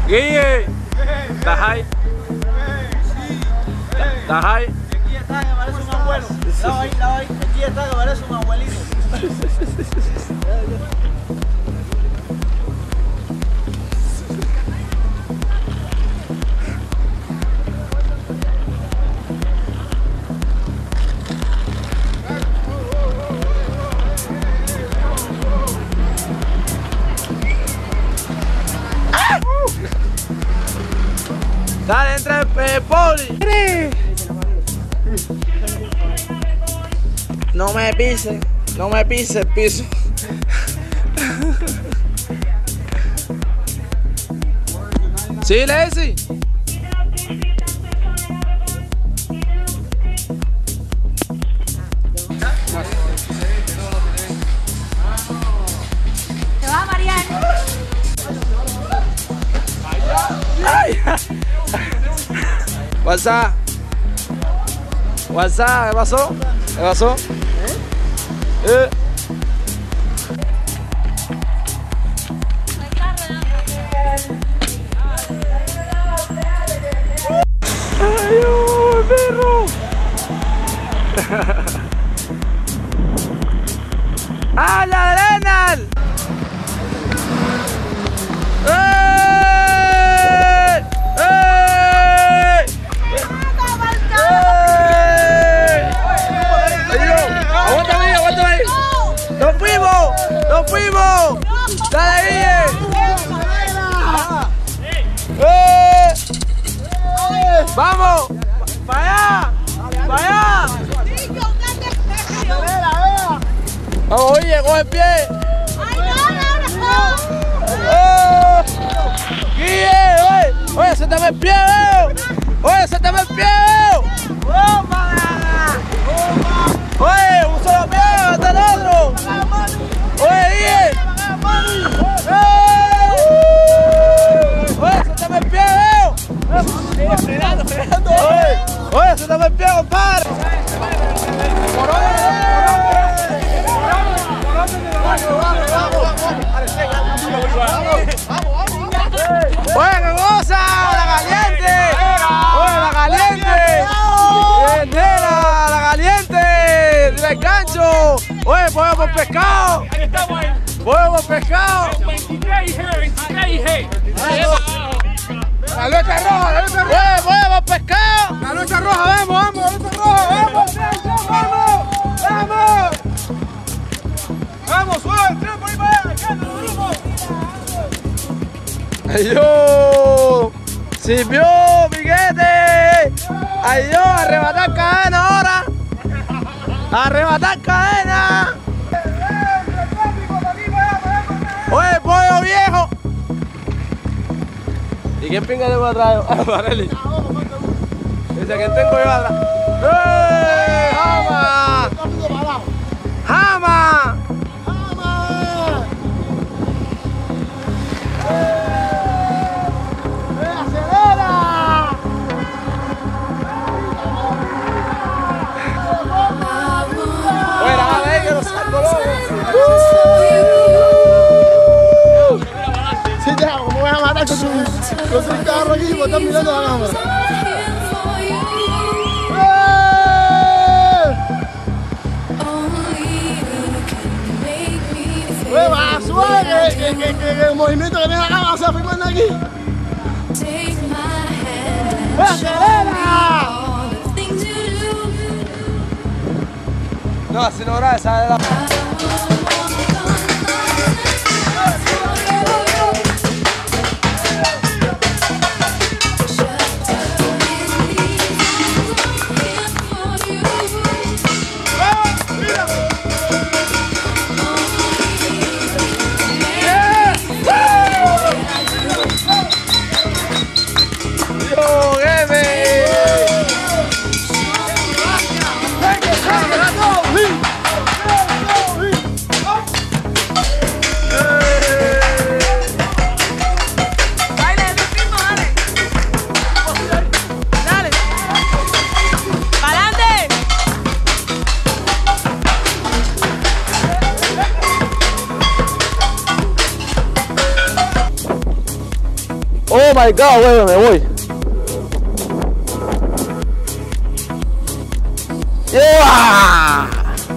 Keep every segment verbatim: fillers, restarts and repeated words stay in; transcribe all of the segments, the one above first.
Guille, ¿estás ahí? ¿Estás ahí? Aquí está, que parece un abuelo. Lava ahí, lava ahí. Aquí está, que parece un abuelito. Dale, entra el eh, poli. No me pise, no me pise el piso. Sí, Lazy. Te vas a marear. Ay. WhatsApp. WhatsApp, ¿qué pasó? ¿Qué pasó? ¿Eh? ¡Ay, oh, perro! ¡Ah, la arena! ¡Nos fuimos! ¡Nos fuimos! ¡Dale, Guille! ¡Eh! ¡Vamos! ¡Para allá! ¡Para allá! ¡Vamos, Guille! ¡Coge el pie! ¡Eh! ¡Guille! ¡Oye! ¡Oye, se te ve el pie, veo! ¡Oye, se te ve el pie, veo! ¡Oye, un solo pie! ¡Hasta el otro! ¡Oye, Guille! ¡Oye, se te ve el pie, veo! ¡Frenando, frenando! ¡Oye, oye, se te ve el pie, compadre! ¡Oye, qué cosa! ¡La caliente! ¡Oye, la caliente! ¡Entera, la caliente! ¡Dile el gancho! ¡Oye, pollo por pescado! ¡Pollo por pescado! ¡La lucha roja, la lucha roja! ¡Oye, pollo por pescado! ¡La lucha roja, vamos, vamos, la lucha roja! ¡Vamos, vamos! ¡Vamos! ¡Vamos, suave! ¡Tira por ahí para allá! ¡Acá, nos grupo! ¡Ay, yo! ¡Sirvió, Miguete! ¡Ay, yo! ¡Arrebatar cadena ahora! ¡Arrebatar cadena! ¡Oye, pollo viejo! ¿Y quién pinga tengo atrás? Ah, Varelli. Dice, ¿quién tengo yo atrás? ¡Eh! ¡Jama! ¡Jama! Sí, te hago, me voy a matar con tu, con tu carro aquí porque estás mirando la cámara. ¡Eh! ¡Va, suave! Que, que, que, que el movimiento que tiene la cámara se va filmando aquí. ¡Eh, acelera! No, así no graba, esa es la... Oh my God, güey, me voy. Yeah.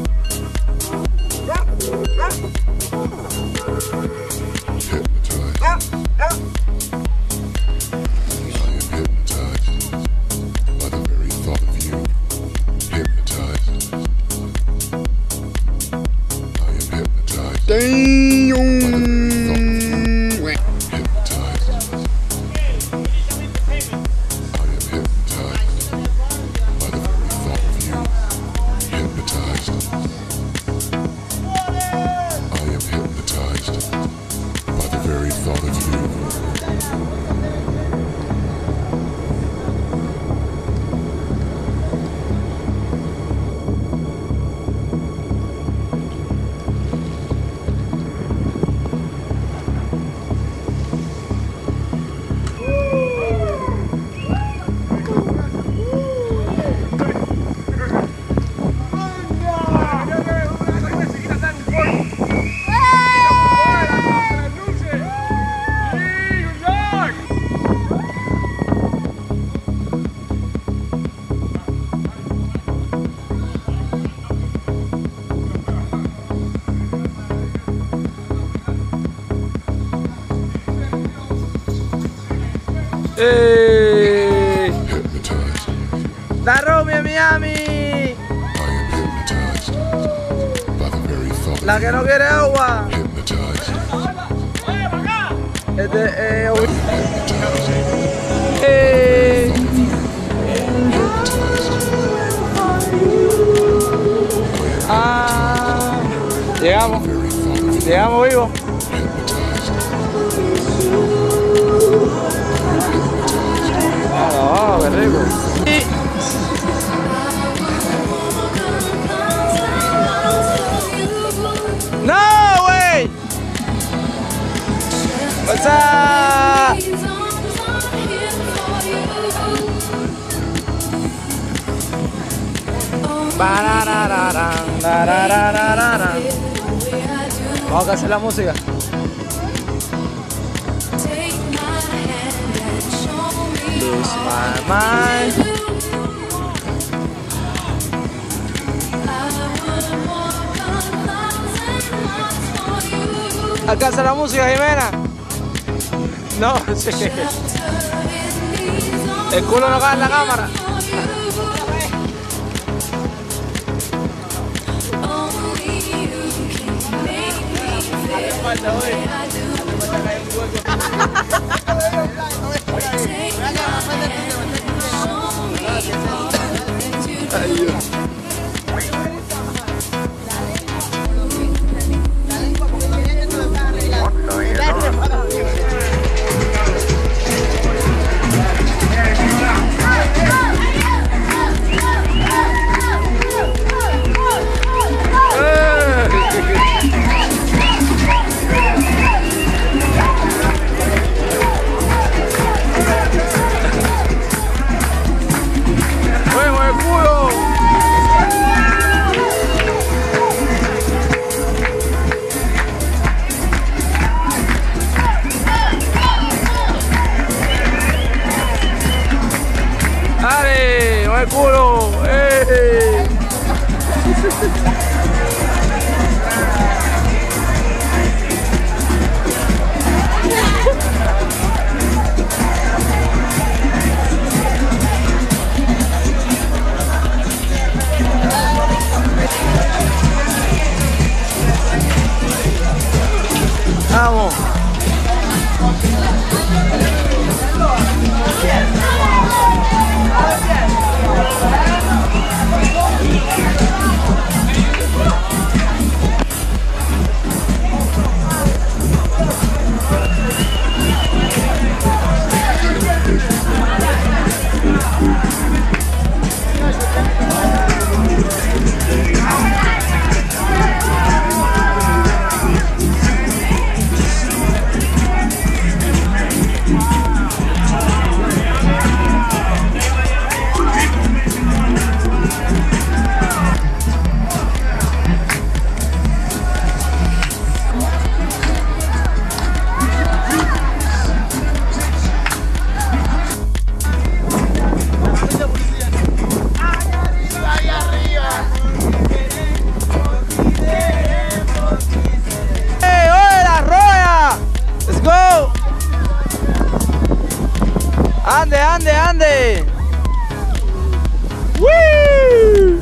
Hey. La Romeo Miami. La que no quiere agua. Este, eh, eh. Ah, llegamos. Llegamos vivos. Oh, qué rico. Y... ¡No, güey! What's up? Vamos a hacer la música. Lose my mind. ¿Alcanza la música, Jimena? No, sí. El culo no cae en la cámara. Ay, Dios. ¡Dale! ¡El culo! ¡Eh! ¡Vamos! Ande, ande, ande. ¡Woo!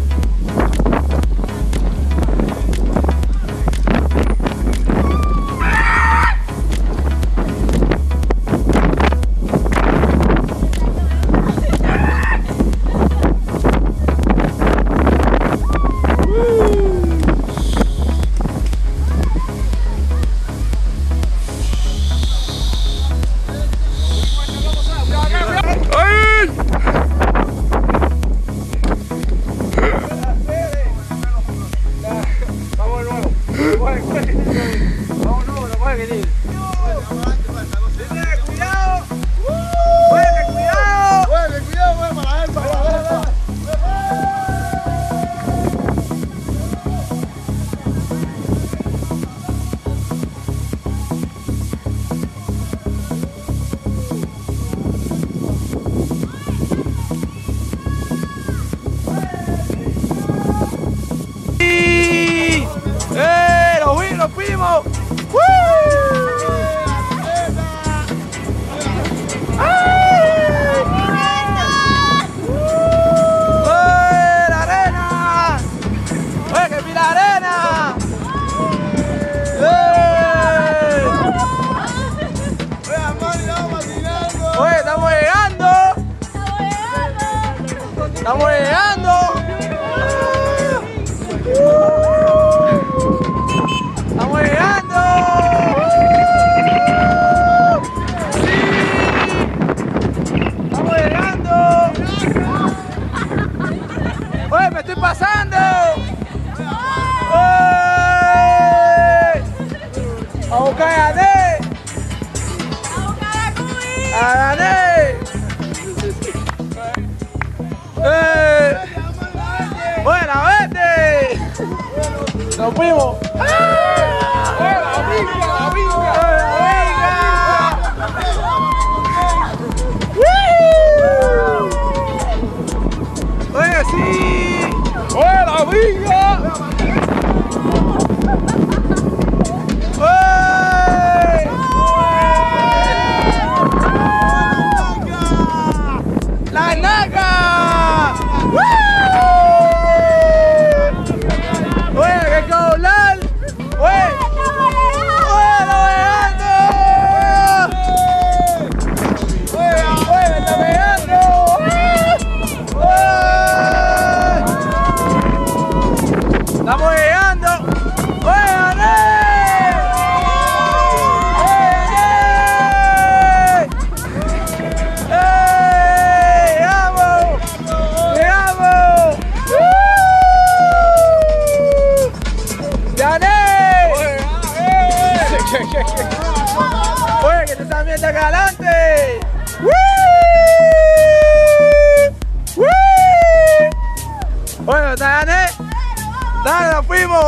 ¡Estamos llegando! ¡Estamos llegando! ¡Sí! ¡Estamos llegando! ¡Oye, me estoy pasando! ¡Oye! ¡A buscar a Gané! ¡A Gané! ¡Eh! ¡Buena, vete! ¡Nos fuimos! ¡Ah! ¡La vinga, la vinga! ¡La vinga! ¡Oye, sí! ¡Oye, la vinga! ¡Oye! ¡La naca! ¡Estamos llegando! ¡Oye, gané! ¡Eh! ¡Eh! ¡Llegamos! ¡Llegamos! ¡Gané! ¡Oye, que te están viendo acá adelante! ¡Oye, te gané! ¡Dale, nos fuimos!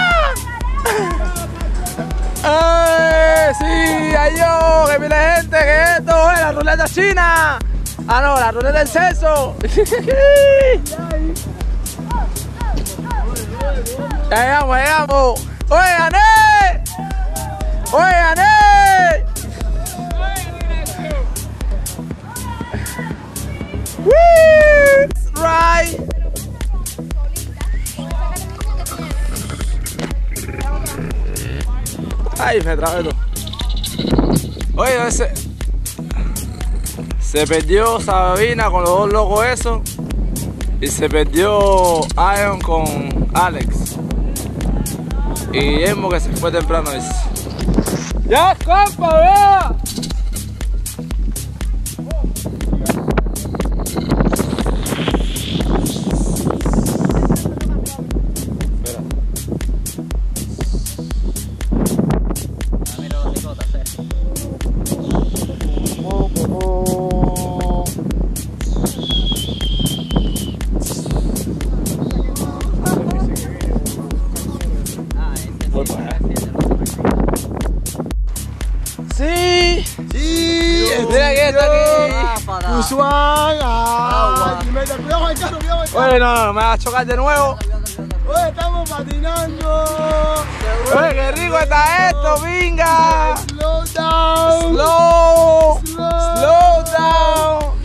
¡Ah! ¡Eh! ¡Sí! ¡Ay, yo! ¡Que mira gente! ¡Que esto! ¡Eh, la ruleta china! ¡Ah, no! ¡La ruleta del sexo! ¡Ya llegamos, llegamos! ¡Oye, gané! ¡Oye, gané! ¡Woo! ¡Right! Ay, me trabé todo. Oye, ese se perdió Sabina con los dos locos esos. Y se perdió Ion con Alex. Y Guillermo que se fue temprano ese. ¡Ya, compa, vea! Sí, Sí, mira que está aquí. Usual, ah, cuidado el carro, cuidado el carro. Oye, no, no, me vas a chocar de nuevo. Oye, estamos patinando. Oye, qué rico está esto, venga. Slow down. Slow, Slow. slow down.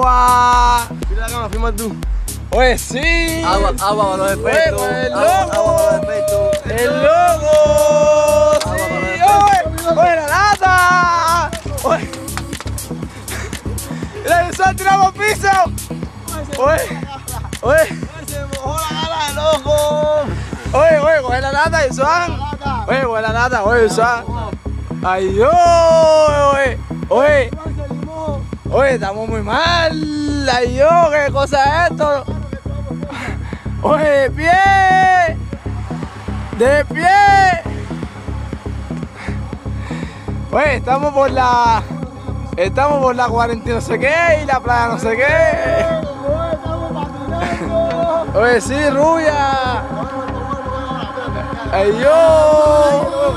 agua. Mira la cámara, firma tú. Pues sí. Agua, agua para los efectos. Oye, el Agua, logo. agua para los efectos. El logo. Sí. Oye, oye, la lata. Oye. Mira, eso tiramos piso. Oye, oye. Se mojó la gala de loco. Oye, oye, coge la lata, Yusuan. Oye, coge la lata, oye, Yusuan. Ay, Dios, oye, oye. Oye, estamos muy mal. Ay, Dios, qué cosa es esto. Oye, de pie. De pie. Oye, estamos por la... Estamos por la cuarenta y no sé qué y la playa no sé qué. Oye, sí, rubia. Ay, yo.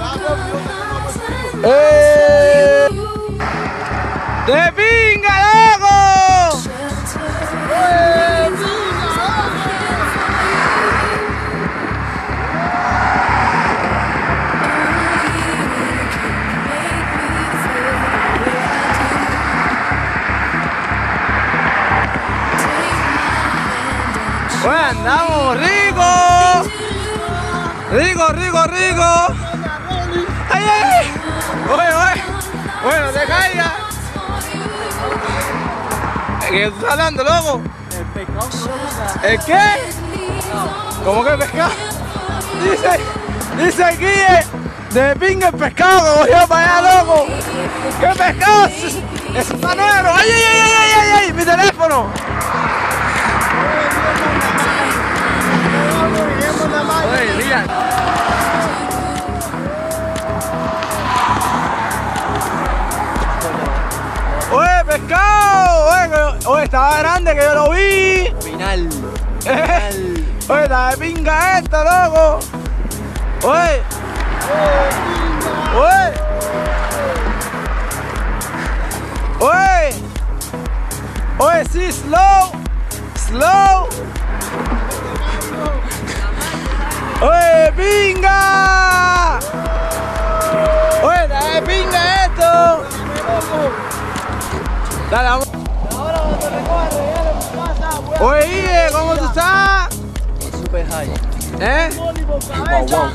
Eh. ¡De pinga, loco! Pues andamos rico, rico, rico, rico. Ay, ay, ay. Oye, oye, oye, no te caigas. ¿Qué estás hablando, loco? El pescado no. ¿El qué? ¿Cómo que pescado? Dice, dice aquí eh, de pinga el pescado que cogió para allá, loco. ¿Qué pescado? Es está negro. Ay, ay, ay, ay, ay, ay, mi teléfono. Oye, mira. Oye, pescado. Oye, que- oye, estaba grande que yo lo vi. Final. Final. Oye, está de pinga esto, loco. Oye. Oye. Oye. Oye, sí, slow. Slow. Oye, pinga. Oye, está de pinga esto. Dale, vamos. Oye, Ige, ¿cómo tú estás? Super high. ¿Eh? Wow, wow.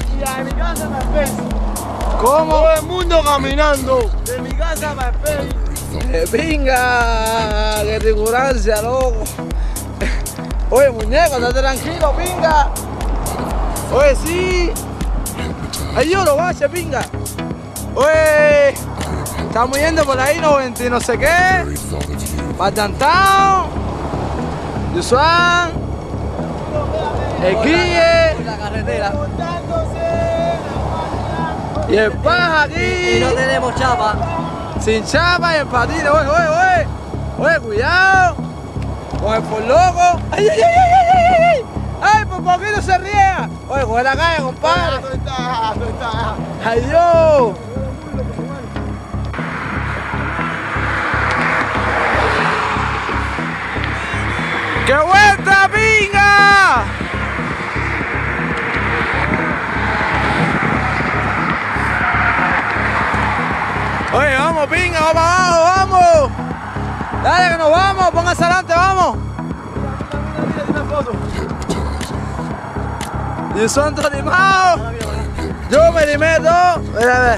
¿Cómo? Todo el mundo caminando. De mi casa para el Peri. Eh, pinga, qué rigurancia, loco. Oye, muñeco, estate tranquilo, pinga. Oye, sí. Ay, yo lo bache, pinga. Oye, estamos yendo por ahí, noventa y no sé qué. Para Downtown. Yusuan. El Guille. La carretera. Y el Paja Y no aquí. tenemos chapa. Sin chapa y en patines. Oye, oye, oye. Oye, cuidado. Con el por loco. Ay, ay, ay, ay, ay, ay, ay. Ay, por poquito se riega. Oye, coge la calle, compadre. Ahí está, ahí está. Ay, Dios. ¡Qué vuelta, pinga! Oye, vamos, pinga, vamos abajo, vamos. Dale, que nos vamos, póngase adelante, vamos. Y son todos limados. Yo me limé todo. Mira, a ver.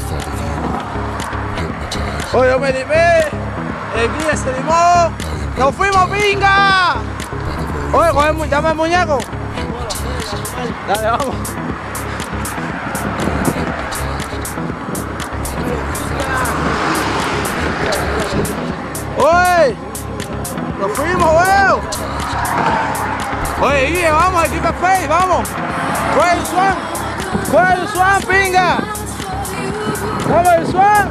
Oye, yo me limé. El guía se limó. ¡Nos fuimos, pinga! Oye, coge el mu- llama el muñeco. Dale, vamos. Oye, nos fuimos, weón. Oye, Guille, vamos, equipo Face, vamos. Coge el Swan. Coge el Swan, pinga. Vamos, el Swan.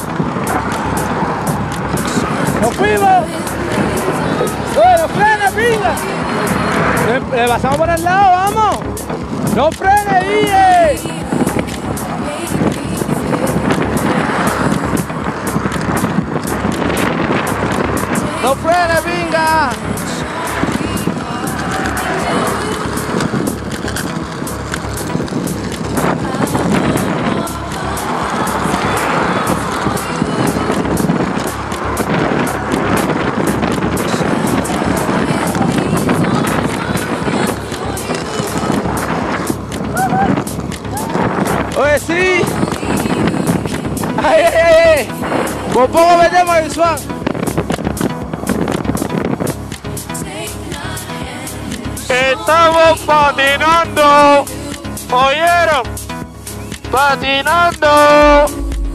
Nos fuimos. Oye, no frena, pinga. Le, le pasamos por el lado, vamos. No frene, Guille. No frene, pinga. Ay, ay, ay. Por poco metemos el Swan. Estamos patinando. ¿Oyeron? Patinando.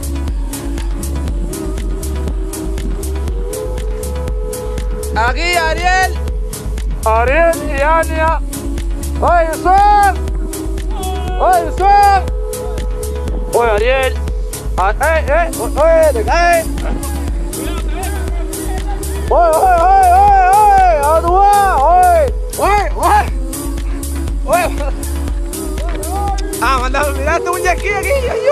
Aquí Ariel. Ariel y Ania. Oye, Swan. Oye, Swan. Oye, Ariel. Ah, eh, eh. Oye, te caes. Oye, oye, oye, oye, oye. ¿A dónde vas? Oye, oye, oye. Oye. Ah, manda, miraste un jet ski aquí.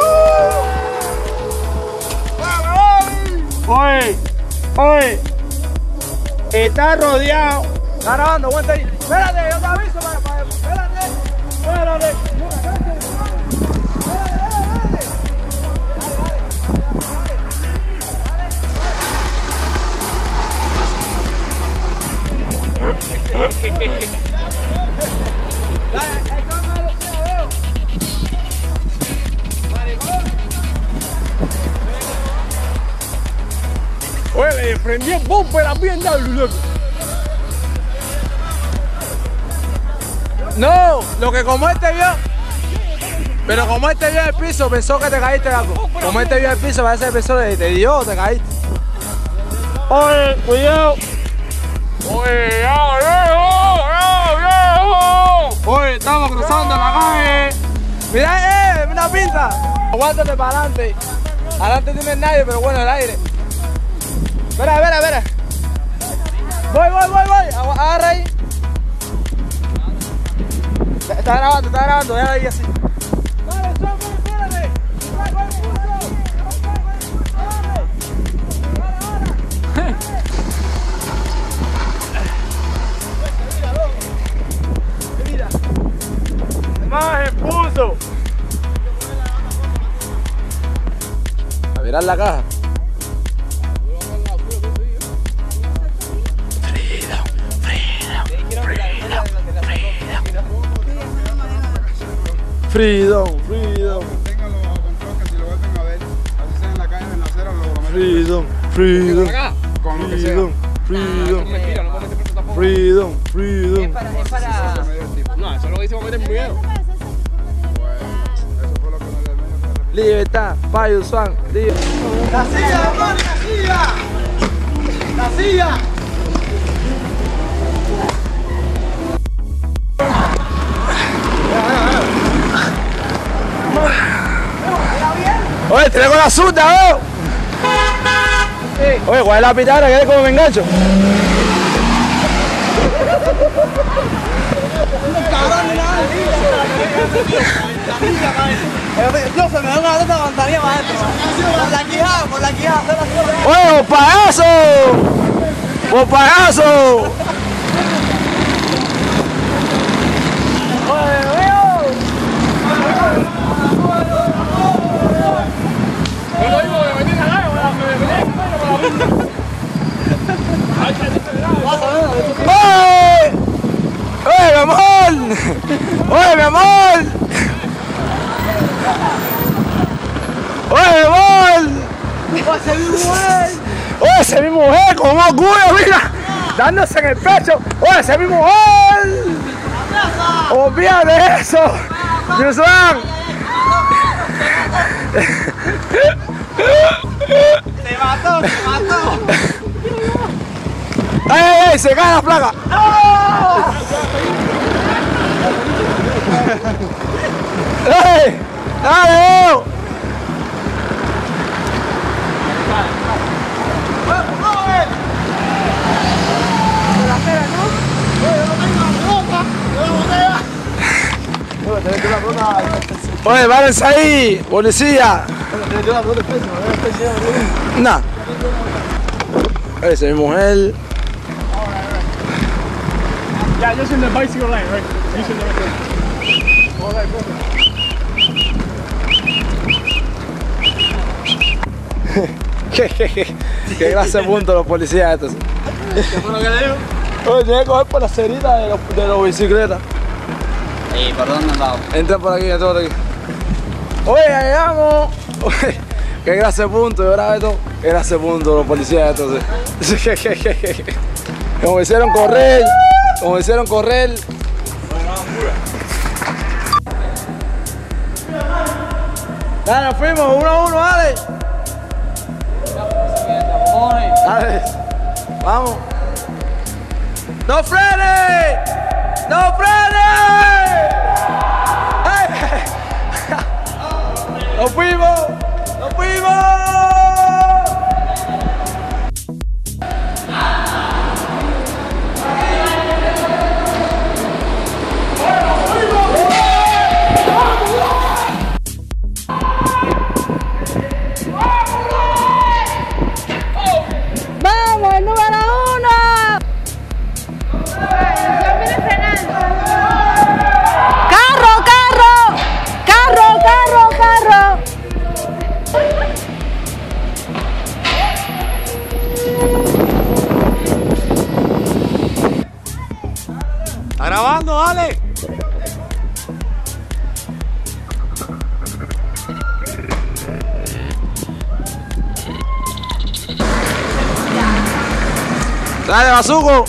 Oye, oye. Está rodeado. Está grabando, aguanta ahí. Espérate, yo te aviso para, para, espérate. Espérate. Oye, le prendí el bumper a B M W, loco. No, lo que como este vio, pero como este vio el piso, pensó que te caíste algo. Como este vio el piso, parece que pensó que te dio, te caíste. Oye, cuidado. Oye, ya, viejo, ya, viejo. Oye, estamos cruzando la calle. Mira, eh, una pinta. Aguántate para adelante. Adelante no tienes nadie, pero bueno, el aire. Espera, espera, espera. Voy, voy, voy, voy. Agu- Agarra ahí. Está grabando, está grabando, déjala ahí así. Dale, Sopo, espérate. Voy, voy, voy, voy. Más impulso. A mirar la caja. Freedom, freedom, Ténganlo bajo control, que si lo vuelven a ver, así sea en la calle, en la acera, lo prometen. freedom, freedom, Con lo que sea. freedom, freedom, freedom, freedom. No, eso es lo que hicimos meter miedo. Bueno, eso fue lo que nos dio. Libertad, Payo, Swan, libertad. ¡La silla, hermano, la silla! ¡La silla! Oye, traigo la suta, veo. Oye, ¿cuál es la pitara? ¿Quieres como me engancho? Dios, se me da una gota de manzanilla para adentro. Por la quijada, por la quijada. ¡Oye, vos payaso! ¡Vos payaso! ¡Oye! ¡Oye, mi amor! ¡Oye, mi amor! ¡Oye, mi amor! ¡Ese es mi mujer! ¡Oye, esa es mi mujer! ¡Con orgullo, mira! ¡Dándose en el pecho! ¡Oye, esa es mi mujer! ¡Olvídate eso! ¡Yusran! ¡Se mató, se mató! ¡Ay, ay, ay! ¡Se cae la placa! ¡Ey! ¡Dale! Oh! Oye, váyanse ahí, policía. Nah. Esa es mi mujer. Yeah, just in the bicycle lane, right? Using ¿Qué, qué, qué, qué clase de punto los policías estos? ¿Qué fue lo que le digo? Oye, tienes que coger por la cerita de los de los bicicletas. ¿Y por dónde andamos? Entra por aquí, entra por aquí. Oye, ya llegamos. Oye, qué clase de punto, yo grabé esto. Qué clase de punto los policías entonces. Como hicieron correr, como hicieron correr. Dale, nos fuimos, uno a uno, dale. Dale, vamos. ¡No frenes! ¡No frenes! ¡Ay! ¡Nos fuimos! ¡Nos fuimos! ¡Vamos, el número uno! ¡Carro, carro! ¡Carro, carro, carro! ¿Está grabando, dale? Dale, Bazuco.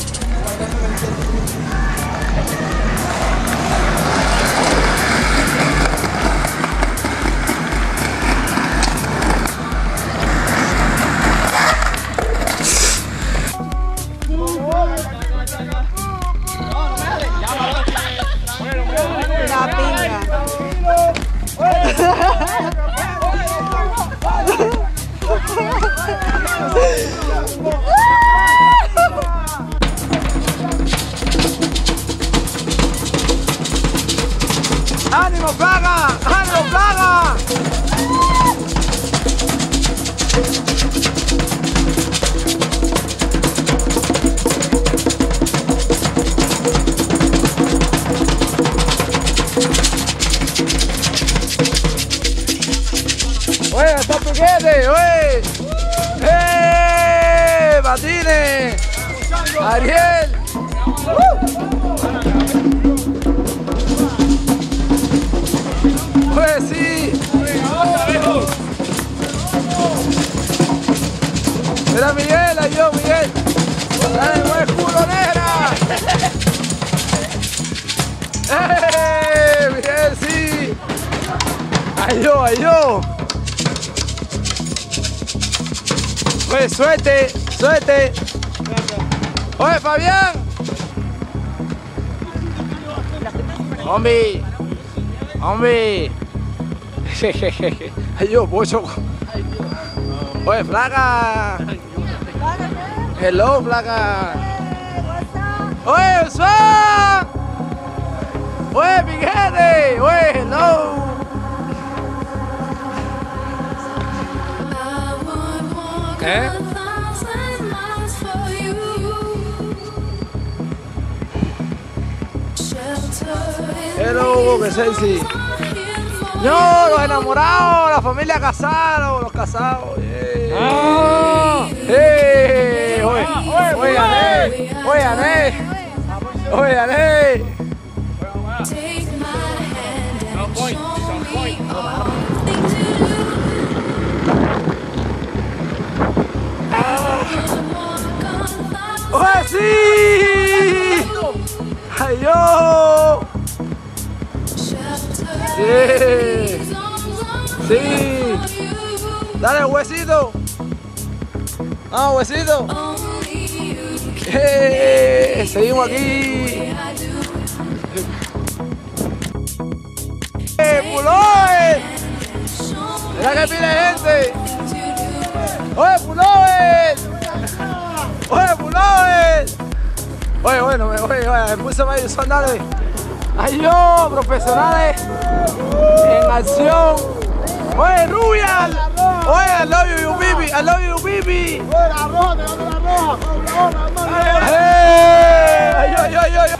La pinga. ¡Ánimo, Plaga! ¡Ánimo, Plaga! ¡Oye, está piquete! ¡Oye! ¡Eh! ¡Patines! ¡Ariel! ¡Pues sí! Mira Miguel, ahí yo, Miguel. ¡Dale, buen culo, negra! ¡Eh! Miguel, sí. Ahí yo, ahí yo. Oye, suerte, suerte. Oye, Fabián. Hombre. Hombre. Ay, yo, pocho. Oye, Flaca. Hello, Flaca. Oye, Swan. Oye, Miguel. Oye, hello. ¿Eh? Hello, que sexy. No, los enamorados, la familia casada, los casados. Yeah. Ah. Hey. Oye, oye, Ané. Oye, Ané. Oye, Ané. On point, it's on point. ¡Oye, sí! ¡Ay, yo! ¡Sí! ¡Sí! ¡Dale, huesito! ¡Vamos, huesito! ¡Eh! ¡Seguimos aquí! ¡Eh, Puloe! ¡Mira que pide gente! ¡Oye, Puloe! ¡Oye, Puloe! Oye, bueno, oye, oye, impúlsame ahí, son, dale. ¡Ay, yo! Profesionales en acción. Oye, Rubial. Oye, I love you, you baby. I love you, baby. Oye, la roja, te dame la roja. ¡Eh! ¡Ay, ay, ay, ay!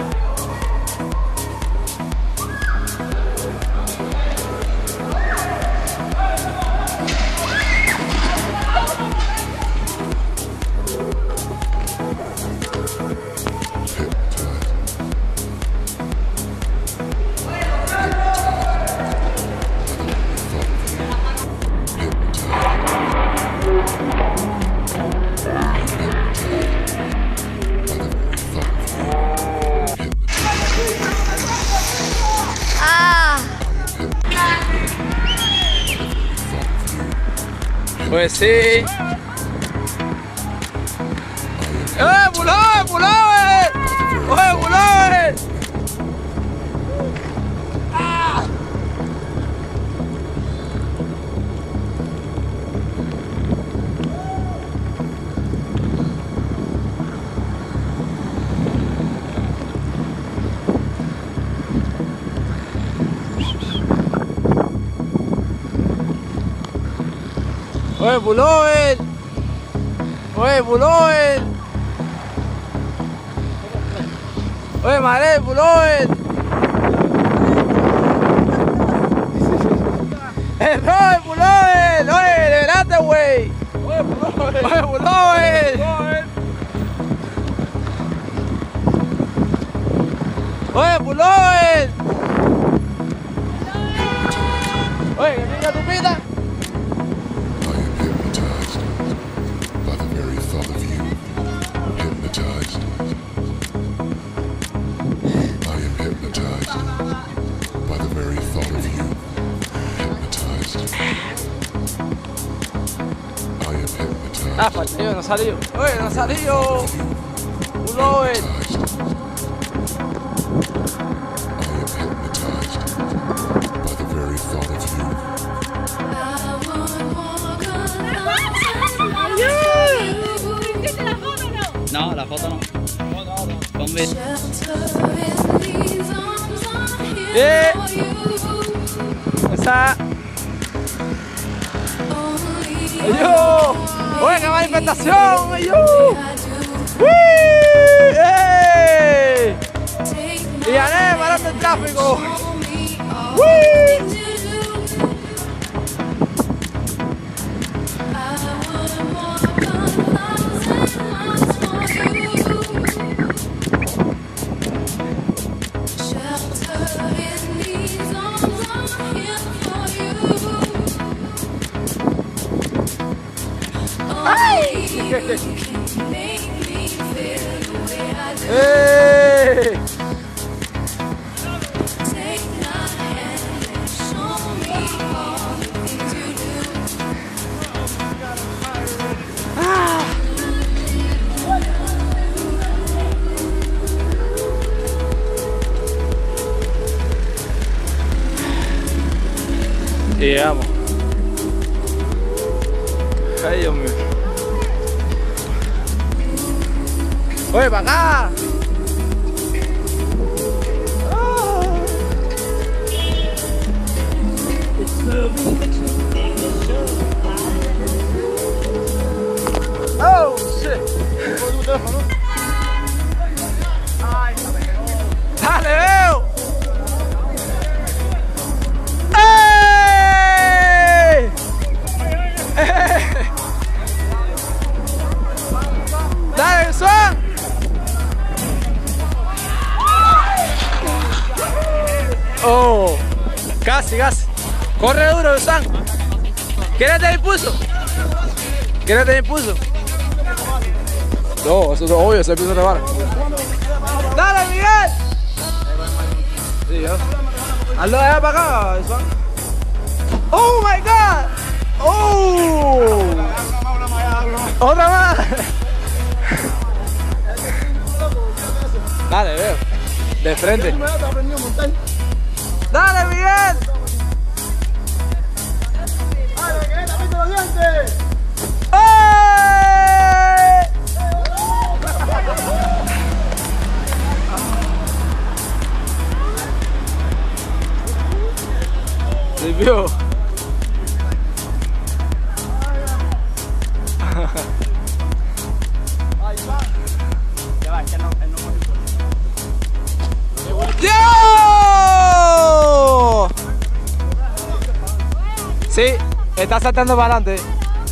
Pues sí. ¡Eh, Bulover, Bulover! ¡Oye, Bulover! ¡Ah! Oye, Bulover. Oye, Bulover. Oye, Maré, Bulover. El Robert, Bulover. Oye, liberaste, güey. Oye, Bulover. Oye, Bulover. Oye, Bulover. Oye, que pica tu pita. Ah, partido, no salió. Oye, no salió. Bulover. No, la foto no. Con B. Eh. Esa. ¡Yo! ¡Oye, qué manifestación! ¡Yo! ¡Eh! Y gané, parando el tráfico. ¡Wii! ¡Eh! ¡Ah! Y llegamos. Ay, Dios mío. ¡Oye, para acá! ¡Oh, shit! ¡Dale, veo! ¡Ey! ¡Dale, son! Oh, casi, casi. Corre duro, San. ¿Quieres tener impulso? ¿Quieres tener impulso? No, eso es obvio, se empieza a rebar. ¡Dale, Miguel! Sí, yo. Hazlo de allá para acá, San. ¡Oh, my God! ¡Oh! ¡Otra más! Dale, veo. De frente. ¡Dale, Miguel! ¡Dale, que te meto los dientes! ¡Eh! ¿Se vio? ¡Dios! Sí, está saltando para adelante.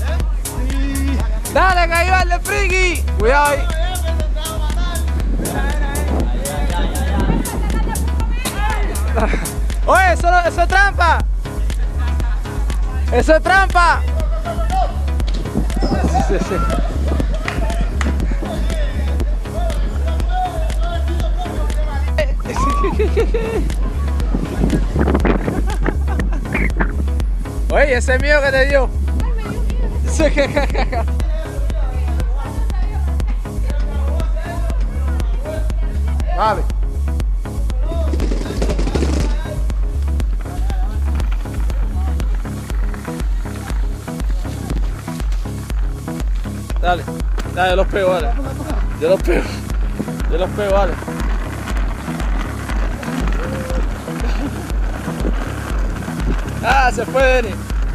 Dale, que ahí va el de friki. Cuidado ahí. Oye, eso, eso es trampa. Eso es trampa. Sí, sí. Oye, ese mío que te dio. Sí, jejeje. Dale. Dale, dale, yo los pego, vale. Yo los pego. Yo los pego, vale. Ah, se fue Denis.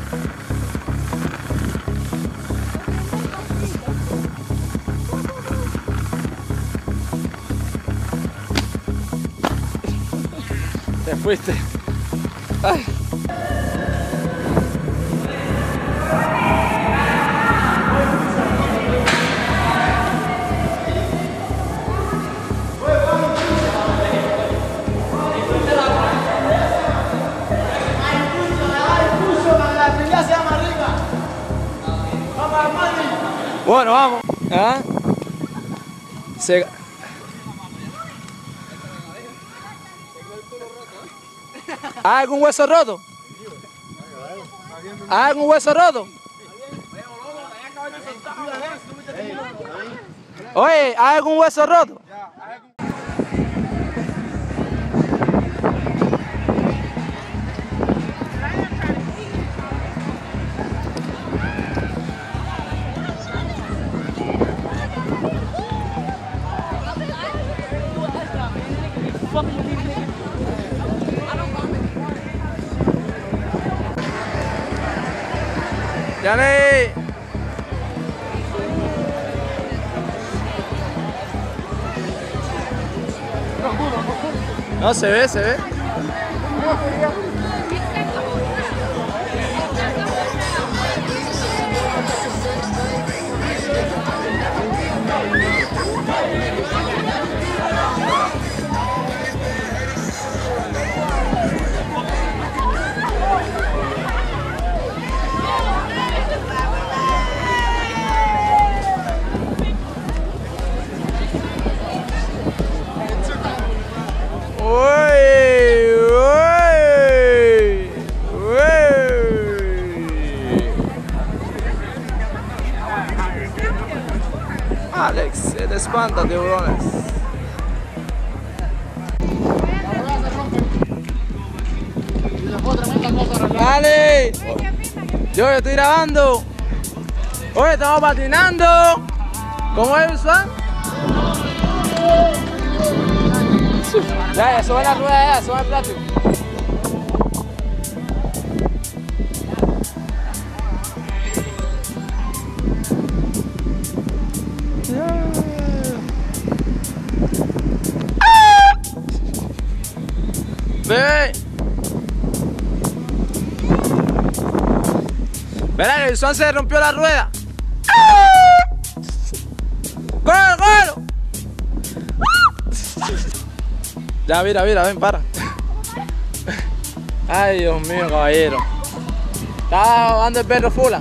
Te fuiste. Ay. Bueno, vamos. ¿Ah? Se... ¿Hay algún hueso roto? ¿Hay algún hueso roto? Oye, ¿hay algún hueso roto? ¡Dale! No, se ve, se ve. Alex, el espanta tiburones. Dale. Yo estoy grabando. Oye, estamos patinando. ¿Cómo es, Juan? Ya, ya, sube la rueda, ya, sube el plástico. Bebé. Verá que el Swan se rompió la rueda. ¡Cógelo, cógelo! Ya, mira, mira, ven, para. Ay, Dios mío, caballero. Está dando el perro fula.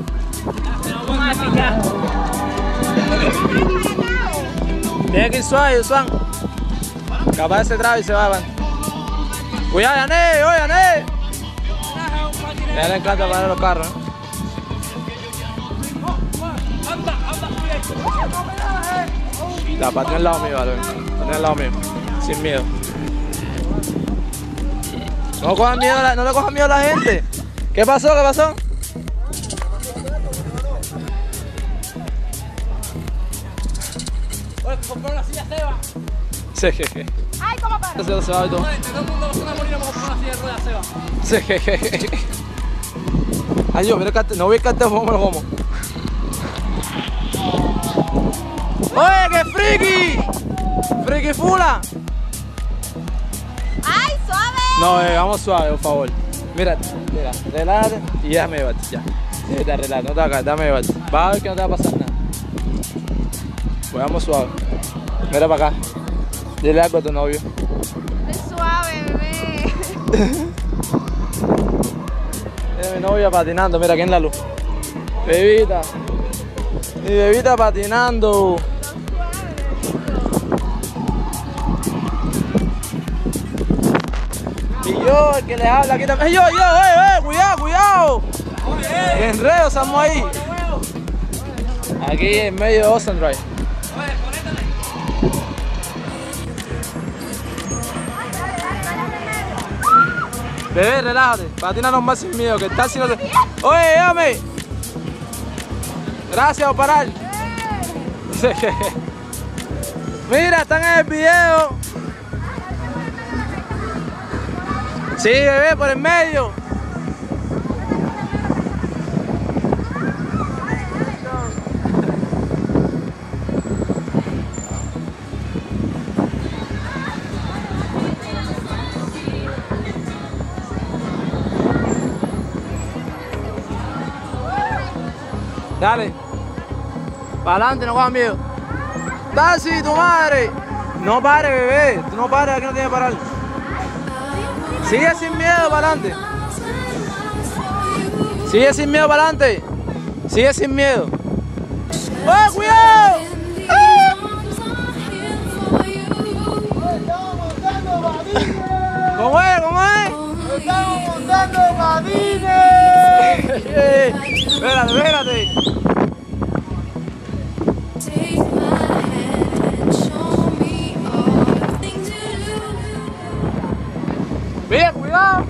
Tiene que ir suave, Swan. Capaz se traba y se va, van. Cuidado, Yané, oye, Yané. Ya le encanta parar los carros, ¿eh? La patina al lado mío, vale. Patina al lado mío. Sin miedo. No cojan miedo, a la, no le cojan miedo a la gente. ¿Qué pasó? ¿Qué pasó? Oye, compró una silla, Seba. Sí, jeje. Ay, ¿cómo para? Se, se va y todo. Todo el mundo va a morir, vamos a comprar una silla de ruedas, Seba. Sí, jeje. Ay, yo, mira el cartel. No vi el cartel, ¿cómo me lo como? ¡Oye, qué friki! ¡Friki fula! ¡Ay, suave! No, eh, vamos suave, por favor. Mira, mira, relájate y déjame llevarte, ya. Sí, te relájate, no te hagas, déjame llevarte. Vas a ver que no te va a pasar nada. Pues vamos suave. Mira para acá. Dile algo a tu novio. Es suave, bebé. Mira mi novia patinando, mira aquí en la luz. Bebita. Mi bebita patinando. Y yo, el que les habla aquí también. ¡Yo, yo, eh, eh! ¡Cuidado, cuidado! ¡Qué enredo, estamos ahí! Aquí en medio de Ocean Drive. Bebé, relájate, patina normal sin miedo, que el taxi no te... Oye, llame. Gracias por parar. Mira, están en el video. Sí, bebé, por el medio. Dale. Para adelante, no cojas miedo. Taxi, tu madre. No pare, bebé. Tú no pares, aquí no tienes que parar. Sigue sin miedo para adelante. Sigue sin miedo para adelante. Sigue sin miedo. ¡Oh, cuidado! ¡Ah! ¿Cómo es? ¿Cómo es? ¡Estamos montando patines! Espérate, espérate. Mira, cuidado.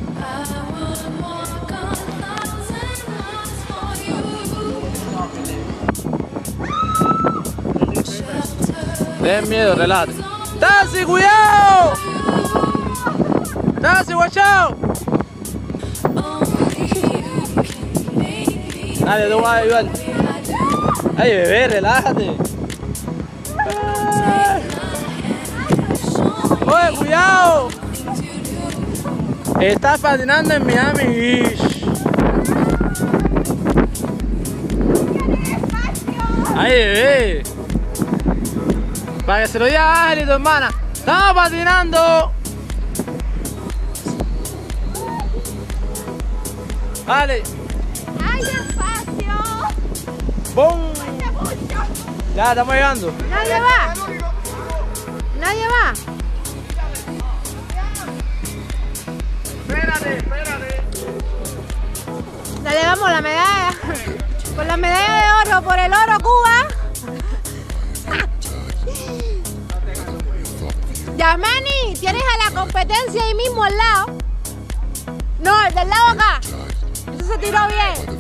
Ten miedo, relájate. ¡Taxi, cuidado! ¡Taxi, watch out! Nadie te voy a ayudar. Ay, bebé, relájate. Oye, cuidado. Estás patinando en Miami Beach. Ay, bebé. Para que se lo diga a Ángel y tu hermana. Estamos patinando. Vale. ¡Ay, despacio! ¡Bum! Ya, estamos llegando. Nadie va. Nadie va. Espérate, espérate. Dale, vamos, la medalla. Por la medalla de oro, por el oro, Cuba. Yasmani, tienes a la competencia ahí mismo al lado. No, el del lado acá. Eso se tiró bien.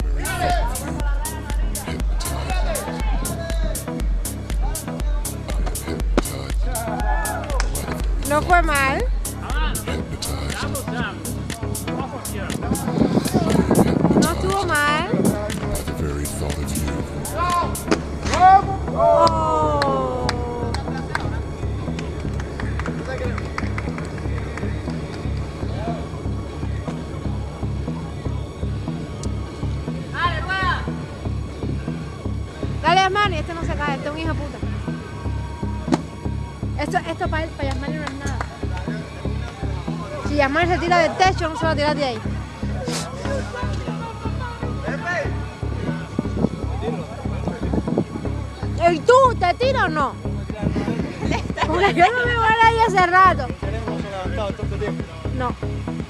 No fue mal. No estuvo mal. Oh. Dale, Yasmani, este no se cae, este es un hijo de puta. Esto, esto para él, para Yasmani no es nada. Si Yasmani se tira del techo, no se va a tirar de ahí. ¿Y tú, te tiras o no? Porque yo no me voy a ir hace rato. No.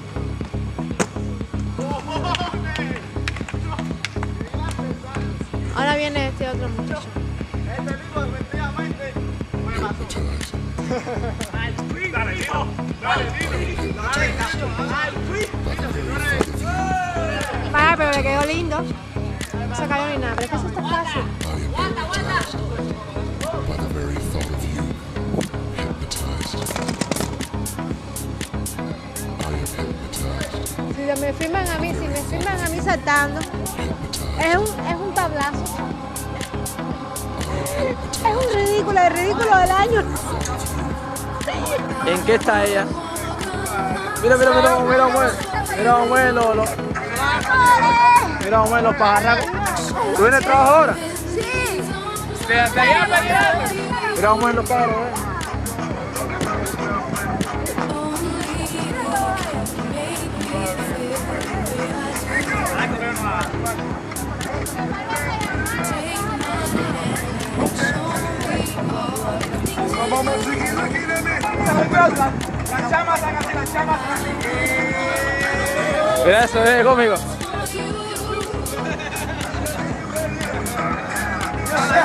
Ahora viene este otro muchacho. Este tipo definitivamente me mató. Dale, Dino. Dale, Dino. Dale, dale. Para, pero le quedó lindo. No se cayó ni nada, pero es que eso está fácil. Si me filman a mí, si me filman a mí saltando, es un, es un tablazo. Es un ridículo, el ridículo del año. ¿En qué está ella? Mira, mira, mira, mira, mira, mira, mira, lo, lo, mira, mira, los pajarracos. ¿Tú vienes al trabajo ahora? Sí. De allá para allá. Mira, vamos a ver los pájaros, eh. Vamos a seguir aquí, nene. Las chamas, sácate las chamas. Mira eso, eh, conmigo.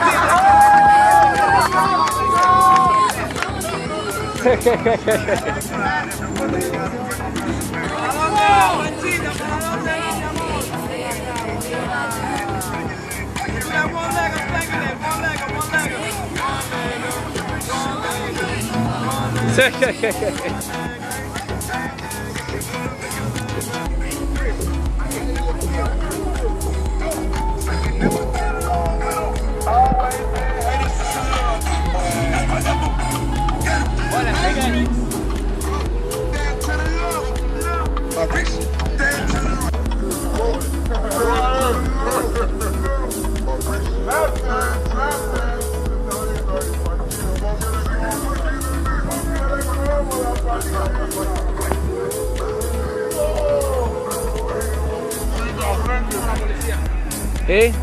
¿Eh?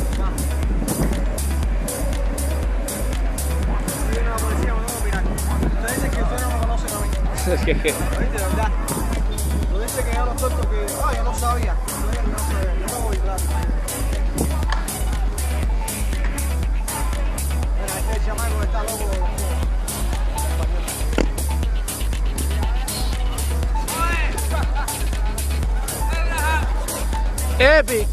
Ustedes dicen que ustedes no me conocen a mí. ¿Oíste, verdad? Tú dices que yo no estoy porque... Ah, yo no sabía. Yo no sé, yo no voy, claro. Mira, este chamaco está loco. Epic.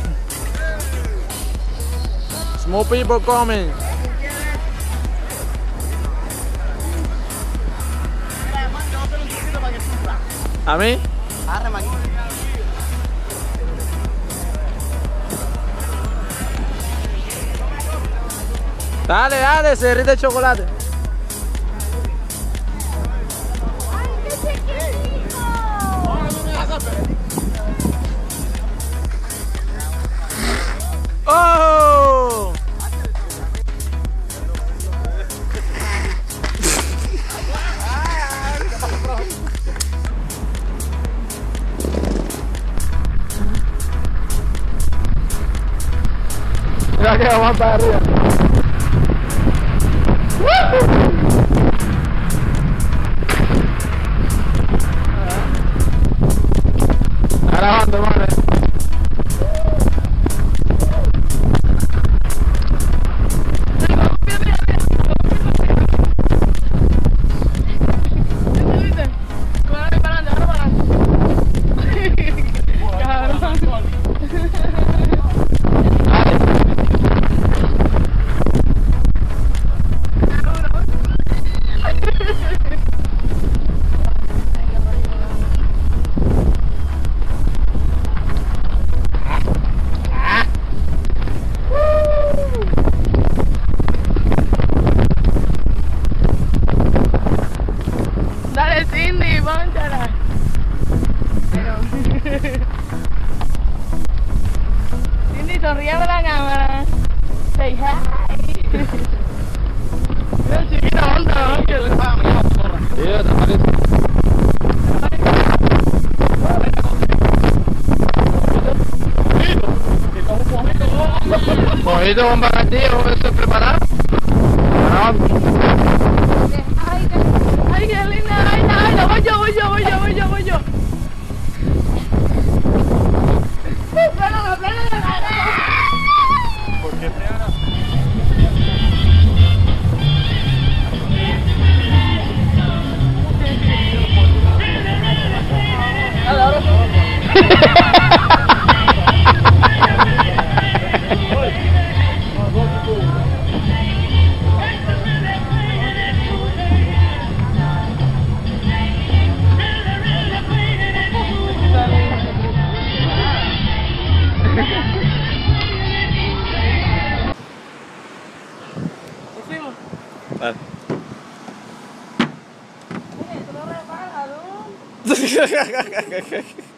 Small people coming. ¿A mí? Arre, aquí. Dale, dale, se derrite el chocolate. ¡Ay, qué chiquitito! ¡Oh! Mira que vamos para arriba. Grabando, madre. Dale, Cindy, pónchala. Cindy, sonríe a la cámara. Say hi. Mira, chiquita, onda, Ángel. Sí, te parece. Mojito con bacardillo, ¿eso preparado? Ay, qué... Ay, qué linda, ay, ay, no, voy yo, voy yo, voy yo, voy yo, voy yo. Frena, frena, ¿Por qué frena? Vale. Oye, tú no reparas, ¿no?